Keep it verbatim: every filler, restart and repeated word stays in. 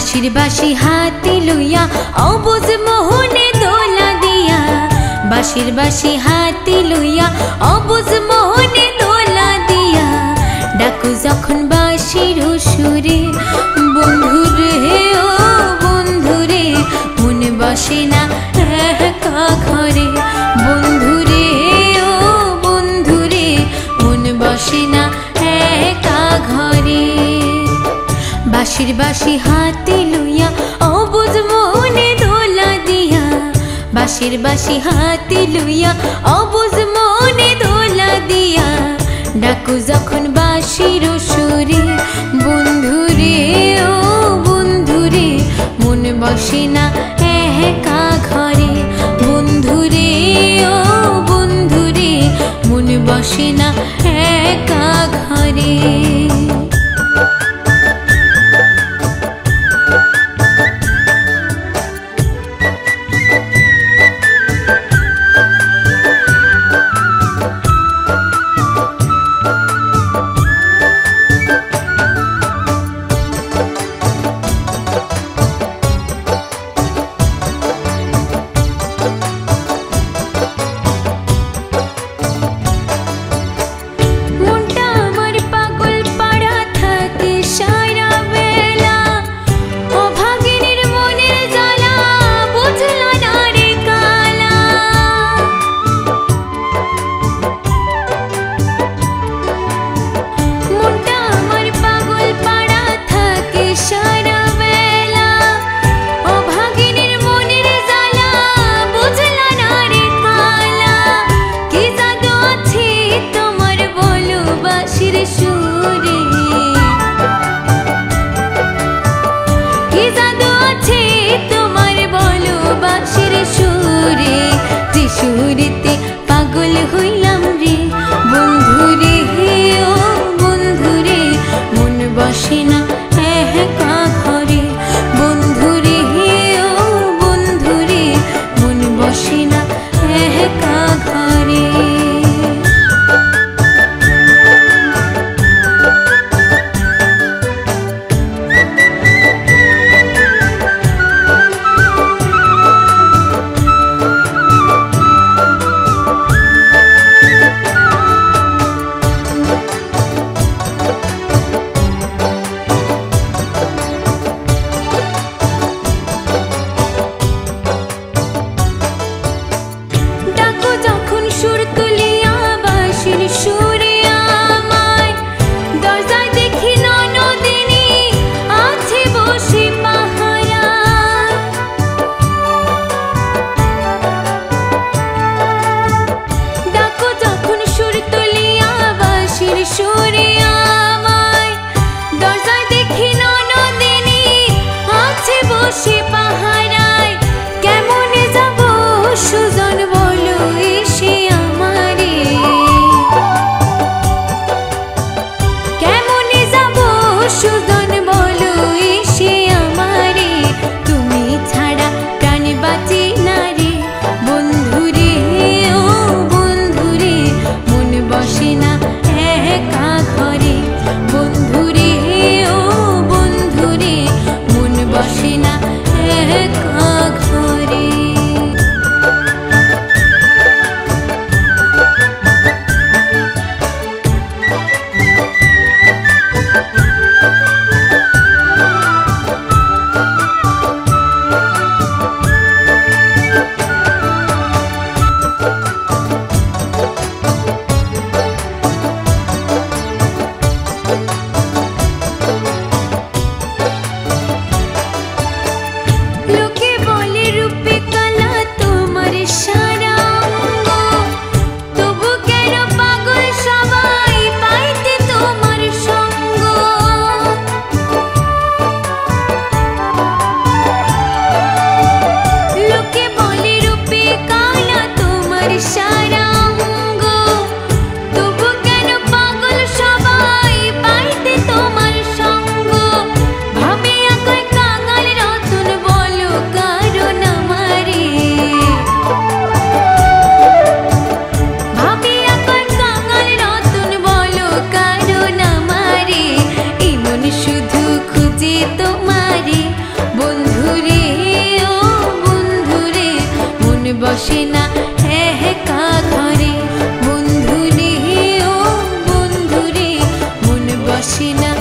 বাঁশির বাঁশি হাতে লইয়া অবুঝ মোহনে দোলা দিয়া, বাঁশির বাঁশি হাতে লইয়া অবুঝ মোহনে দোলা দিয়া, ডাকু যখন বাঁশির সুরে বন্ধুরে ও বন্ধুরে, মনে বসে না একা ঘরে, বন্ধুরে ও বন্ধুরে, মনে বসে না একা ঘরে। বাঁশির বাঁশি হাতে লইয়া অবুঝ মনে দোলা দিয়া, বাঁশির বাঁশি হাতে লইয়া অবুঝ মনে দোলা দিয়া, ডাকু যখন বাঁশির সুরে বন্ধুরে ও বন্ধুরে, মন বসে না একা ঘরে, বন্ধুরে ও বন্ধুরে, মন বসে না একা ঘরে। সুরেতে পাগল হইলাম রে বন্ধুরে ও বন্ধুরে, মন বসে না একা ঘরে, বন্ধুরে ও বন্ধুরে, মন বসে না একা ঘরে। বসে না